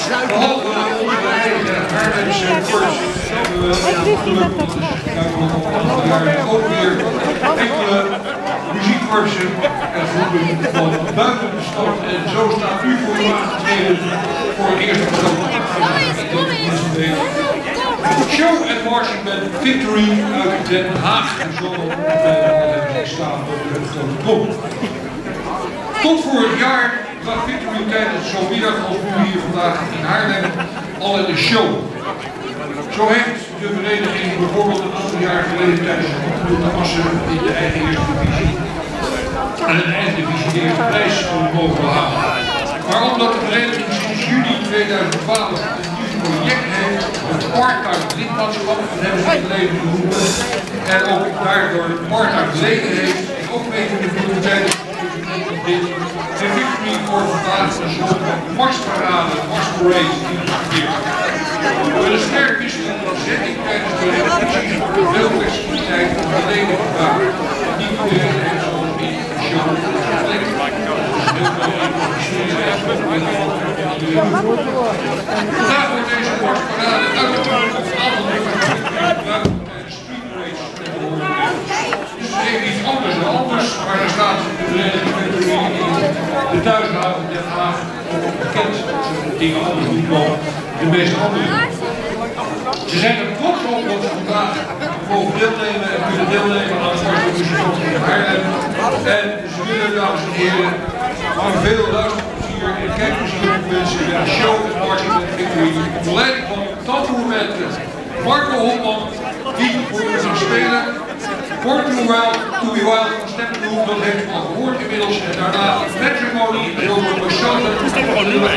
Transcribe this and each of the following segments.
Behalve onze eigen Haarlemse cursus hebben we gelukkig ook weer enkele muziekcursussen en groepen van buiten de stad. En zo staat u voor u aangetreden voor het eerste programma. Show and Marching Band Victory uit Den Haag. Zo staan op de grote klok. Tot vorig jaar bracht Victory tijdens zo'n middag als nu hier vandaag in Haarlem al in de show. Zo heeft de vereniging bijvoorbeeld een aantal jaar geleden tijdens de Assen in de eigen eerste divisie en een eigen divisie de eerste prijs mogen behalen. Maar omdat de vereniging sinds juni 2012 een nieuw project heeft, het part-time lidmaatschap, dat hebben ze in het leven geroepen, en ook daardoor part-time leden heeft, en ook mee kunnen doen tijdens dit, en Victory voor vandaag een soort marsparade, marsparade geïntegreerd. We willen sterk wisselen van zetting tijdens de repetities voor de veel flexibiliteit van de leden gedaan. Niet iedereen heeft zoals in de show geflekt. Vandaag wordt deze marsparade uitgevoerd op een aantal gebruiken tijdens street race te horen. Dus het is even iets anders dan anders, maar er staat de vereniging in de thuishaven Den Haag bekend dat ze dingen anders doen dan de meeste anderen. Ze zijn er trots op dat ze vandaag mogen deelnemen en kunnen deelnemen aan het Marsparade in Haarlem. En ze willen, dames en heren, van veel luisterplezier en kijkplezier op mensen in de show met Marching Band Victory onder leiding van tamboerman Marco Hopman, die voor u gaan spelen. Born to be Wild van Steppenhoek, dat heeft u al gehoord inmiddels. En daarna Matrimony, Robert Bachata, Jupiter,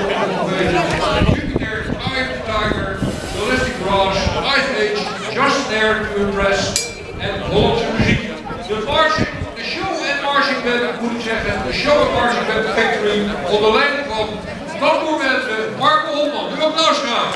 Eye of the Tiger, Ballistic Brass, Ice Age, Just There to Impress en Hollandse muziek. De show en marching band, moet ik zeggen, de show en marching band Victory onder leiding van tamboerman Marco Hopman. Doe applaus graag.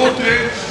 optreedt.